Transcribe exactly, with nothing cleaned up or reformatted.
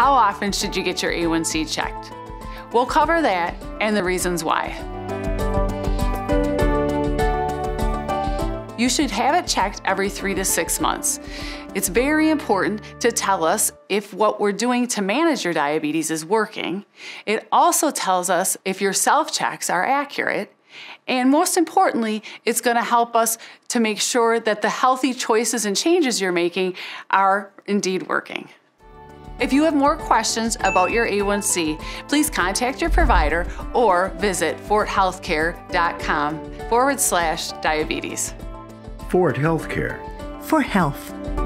How often should you get your A one C checked? We'll cover that and the reasons why. You should have it checked every three to six months. It's very important to tell us if what we're doing to manage your diabetes is working. It also tells us if your self-checks are accurate. And most importantly, it's going to help us to make sure that the healthy choices and changes you're making are indeed working. If you have more questions about your A one C, please contact your provider or visit forthealthcare.com forward slash diabetes. Fort Healthcare. For health.